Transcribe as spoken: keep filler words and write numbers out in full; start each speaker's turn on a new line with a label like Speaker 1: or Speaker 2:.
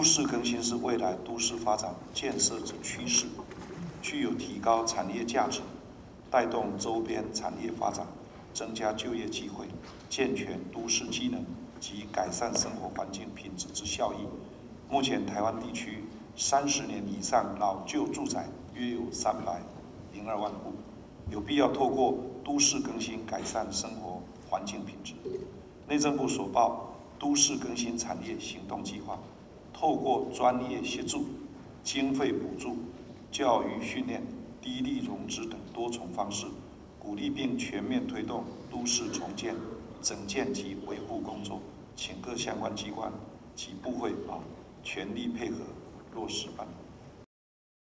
Speaker 1: 市更新是未来都市发展建设之趋势，具有提高产业价值、带动周边产业发展、增加就业机会、健全都市机能及改善生活环境品质之效益。目前，台湾地区三十年以上老旧住宅约有三百零二万户，有必要透过都市更新改善生活环境品质。内政部所报都市更新产业行动计划，透过专业协助、经费补助、教育训练、低利融资等多重方式，鼓励并全面推动都市重建、整建及维护工作，请各相关机关及部会啊全力配合落实办理。